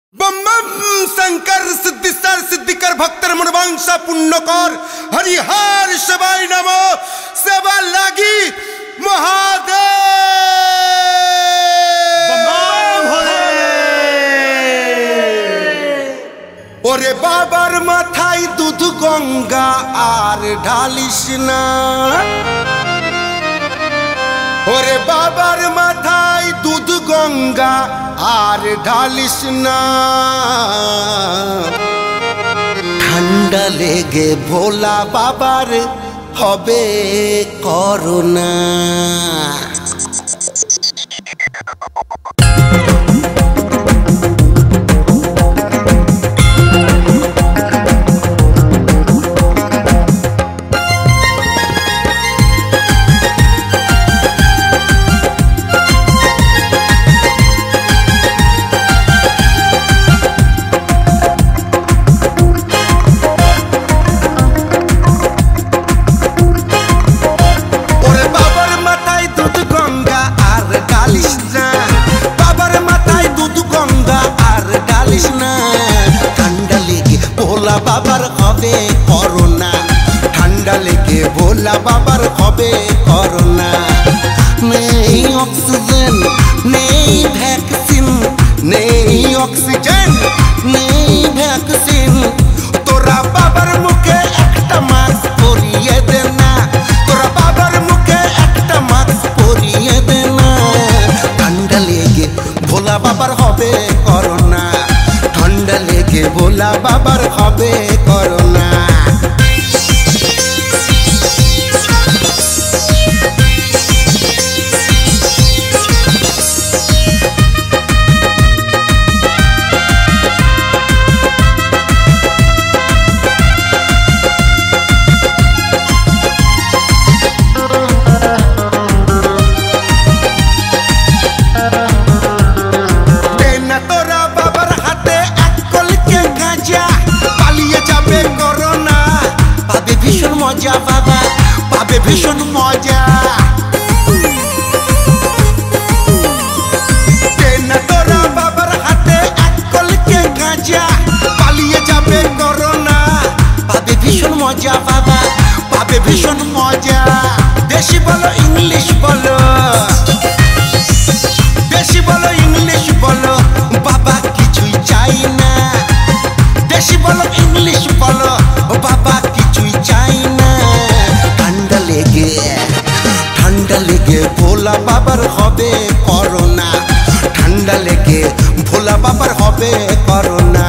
बम बम शंकर सिद्धिसर सिद्धिकर भक्तर मनवंश पुण्यकर हरिहर शिवाय नमो सेवा लागी महादेव। ओरे बाबर माथाय दूध गंगा आर ढालिस ना। ओरे बाबर माथाय दूध गंगा आर ढालिस ना। ठंडा लेगे भोला बाबार हबे करোना। बाबर हबे करোना। ठंडा लेके भोला बाबर हबे करोना। नहीं ऑक्सीजन नहीं वैक्सीन, नहीं ऑक्सीजन नहीं वैक्सीन। तोरा बाबर मुखे एकटा मास्क परिये देना। तोरा बाबर मुखे एकटा मास्क परिये देना। ठंडा लेके भोला बाबर हबे करोना। ठंडा लेके भोला बाबर हबे करोना। मजा बाबा पाबे भीषण मजा। देना तोरा बाबर हाथे एकल के गांजा। पालिए जाबे कोरोना पाबे भीषण मजा बाबा पाबे भीषण मजा। देशी बोलो इंग्लिश बोलो, देशी बोलो इंग्लिश बोलो बाबा किछुई चाই না। देशी बोलो इंग्लिश बोलो बाबा किछुई चाই না। ठंडा लेके भोला बाबर हबे करोना। ठंडा लेके भोला बाबर हबे करोना।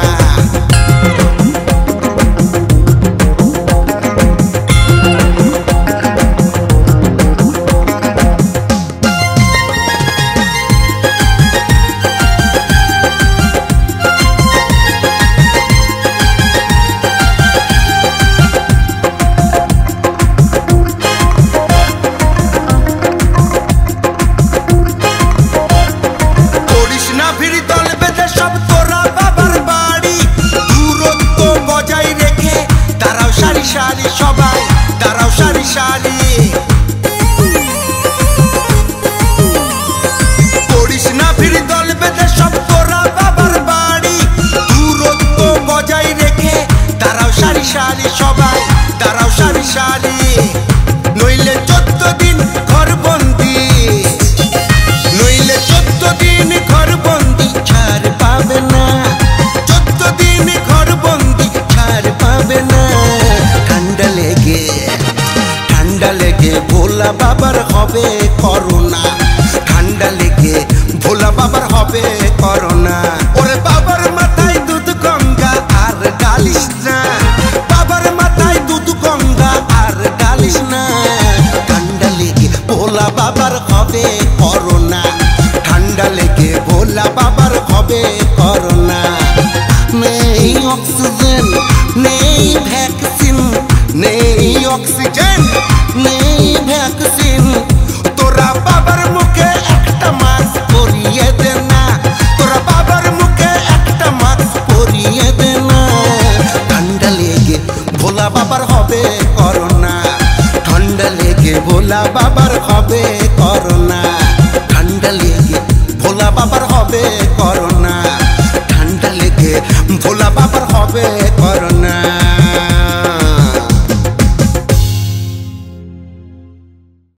শালি সবাই দাঁড়াও শালি শালি। করিস না ফির দল বেঁধে সব তোরা বাবার বাড়ি। দূরত্ব বজায় রেখে দাঁড়াও শালি শালি সবাই দাঁড়াও শালি শালি। নইলে 14 দিন ঘরবন্দি, নইলে 14 দিন ঘরবন্দি ছাড় পাবে না। 14 দিন ঘরবন্দি ছাড় পাবে না। ठंडा लेके भोला बाबर हबे करोना। ठंडा लेके भोला बाबर हबे करोना। ओरे बाबर माथाय दूध गंगा आर ढालिस ना। बाबर माथाय दूध गंगा आर ढालिस ना। ठंडा लेके भोला बाबर हबे करोना। ठंडा लेके भोला बाबर हबे करोना। नहीं ऑक्सीजन नहीं वैक्सीन, नहीं ऑक्सीजन नहीं वैक्सीन। तोरा बाबर मुखे एकटा मास्क परिये देना। तोरा बाबर मुखे एकटा मास्क परिये देना। ठंडा लेके भोला बाबर हबे करोना। ठंडा लेके भोला बाबर हबे करोना। ठंडा लेके भोला बाबर हबे করোনা ঠান্ডা লেগে হবে করোনা।